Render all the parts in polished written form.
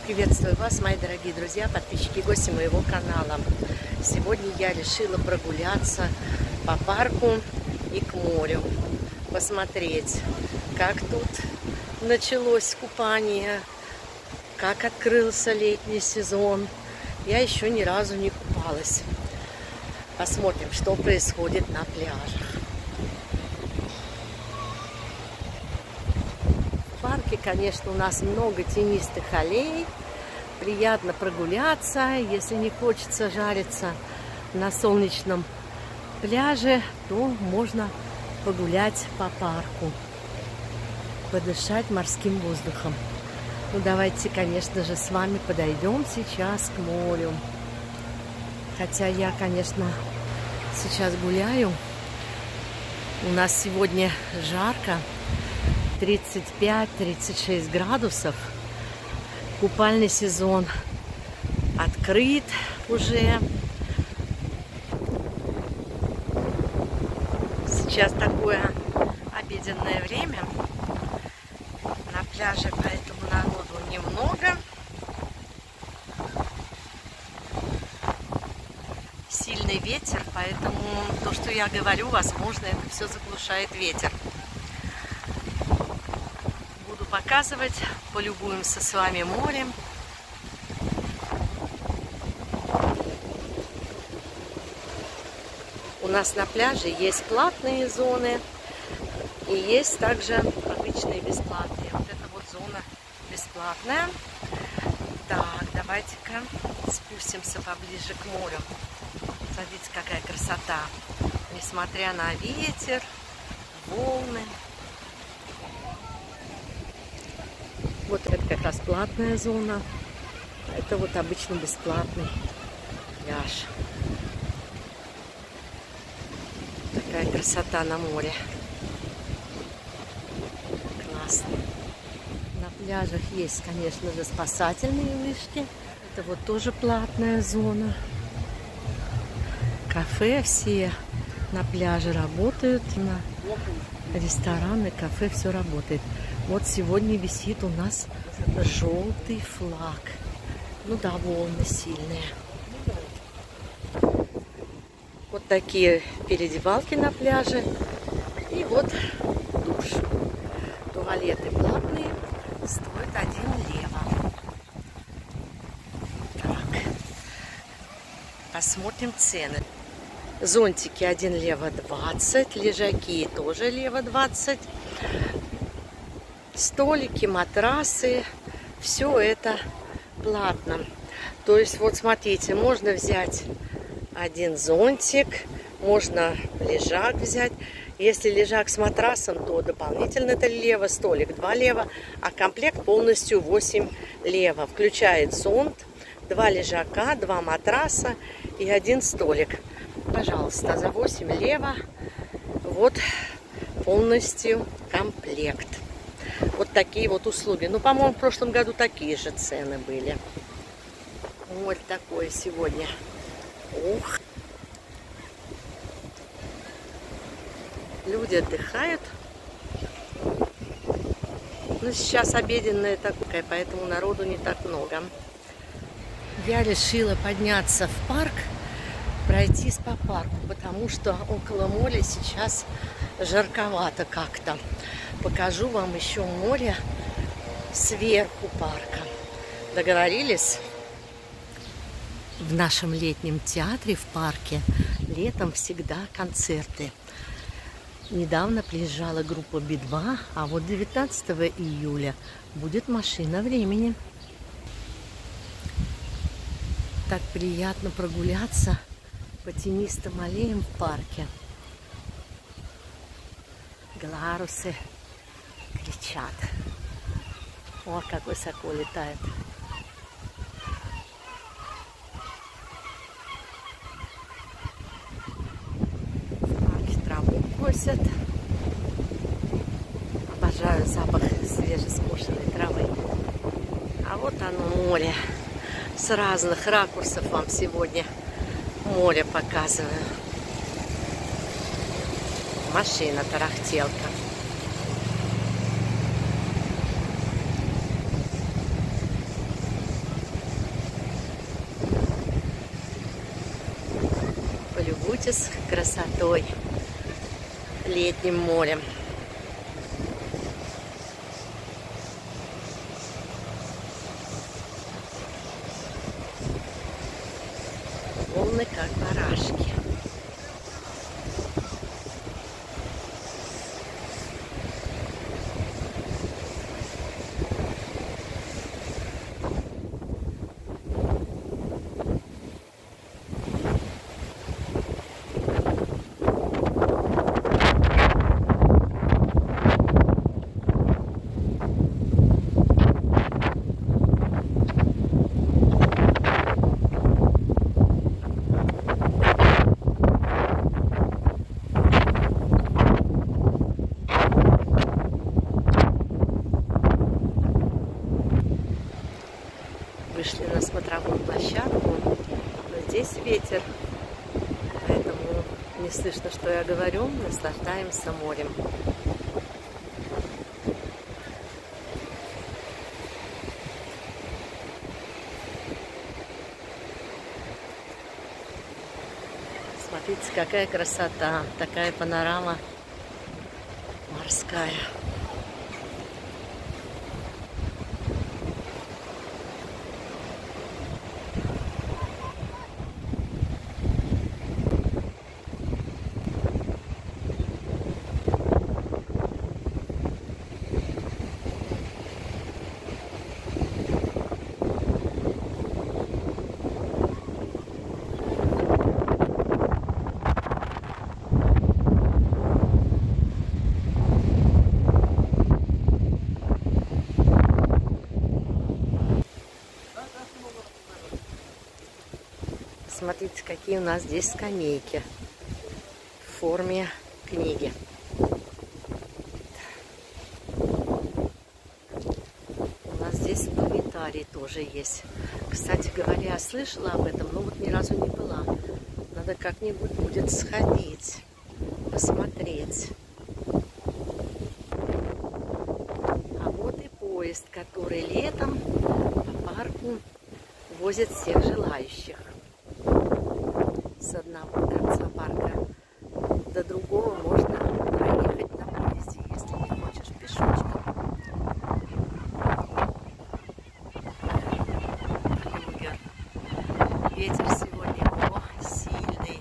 Приветствую вас, мои дорогие друзья, подписчики и гости моего канала. Сегодня я решила прогуляться по парку и к морю, посмотреть, как тут началось купание, как открылся летний сезон. Я еще ни разу не купалась. Посмотрим, что происходит на пляжах. В парке, конечно, у нас много тенистых аллей. Приятно прогуляться. Если не хочется жариться на солнечном пляже, то можно погулять по парку, подышать морским воздухом. Ну, давайте, конечно же, с вами подойдем сейчас к морю. Хотя я, конечно, сейчас гуляю. У нас сегодня жарко. 35-36 градусов. Купальный сезон открыт уже. Сейчас такое обеденное время. На пляже, поэтому народу немного. Сильный ветер, поэтому то, что я говорю, возможно, это все заглушает ветер. Буду показывать, полюбуемся с вами морем. У нас на пляже есть платные зоны и есть также обычные бесплатные. Вот эта вот зона бесплатная. Так, давайте-ка спустимся поближе к морю. Смотрите, какая красота. Несмотря на ветер, волны. Вот это как раз платная зона. Это вот обычно бесплатный пляж. Такая красота на море. Классно. На пляжах есть, конечно же, спасательные вышки. Это вот тоже платная зона. Кафе все на пляже работают. Рестораны, кафе, все работает. Вот сегодня висит у нас желтый флаг. Ну да, волны сильные. Вот такие переодевалки на пляже. И вот душ. Туалеты платные. Стоит 1 лево. Так. Посмотрим цены. Зонтики 1 лево 20. Лежаки тоже лево 20. Столики, матрасы, все это платно. То есть, вот смотрите, можно взять 1 зонтик, можно лежак взять. Если лежак с матрасом, то дополнительно это лево, столик 2 лева, а комплект полностью 8 лево. Включает зонт, 2 лежака, 2 матраса и 1 столик. Пожалуйста, за 8 лево вот полностью комплект. Вот такие вот услуги. Ну, по-моему, в прошлом году такие же цены были. Вот такое сегодня. Ух. Люди отдыхают. Ну, сейчас обеденная такая, поэтому народу не так много. Я решила подняться в парк, пройтись по парку, потому что около моря сейчас жарковато как-то. Покажу вам еще море сверху парка. Договорились? В нашем летнем театре в парке летом всегда концерты. Недавно приезжала группа Би-2, а вот 19 июля будет «Машина времени». Так приятно прогуляться по тенистым аллеям в парке. Гларусы кричат. О, как высоко летает. В парке траву косят. Обожаю запах свежескошенной травы. А вот оно море. С разных ракурсов вам сегодня море показываю. Машина-тарахтелка. вместе с красотой летним морем. Волны как барашки. Вышли на смотровую площадку, но здесь ветер, поэтому не слышно, что я говорю, наслаждаемся морем. Смотрите, какая красота, такая панорама морская. Смотрите, какие у нас здесь скамейки в форме книги. У нас здесь планетарий тоже есть. Кстати говоря, я слышала об этом, но вот ни разу не была. Надо как-нибудь будет сходить, посмотреть. А вот и поезд, который летом по парку возит всех желающих. С одного конца парка до другого можно проехать на поезде, если не хочешь пешочком. Флюгер. Ветер сегодня сильный.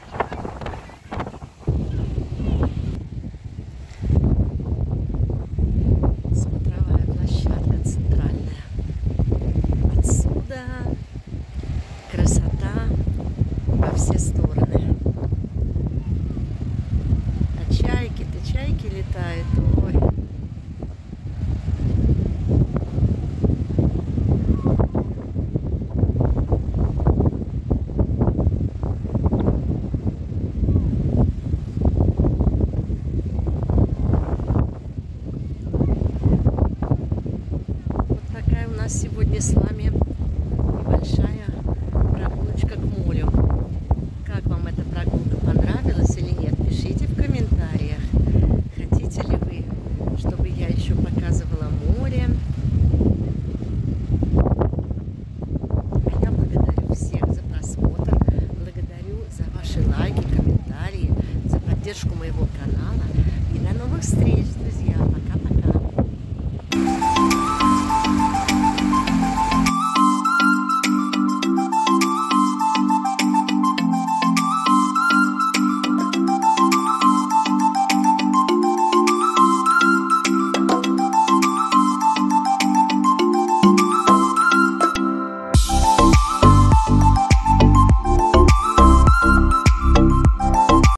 Смотровая площадка центральная. Отсюда красота во все стороны. А чайки-то, чайки летают. Ой. Вот такая у нас сегодня с вами небольшая прогулочка к морю.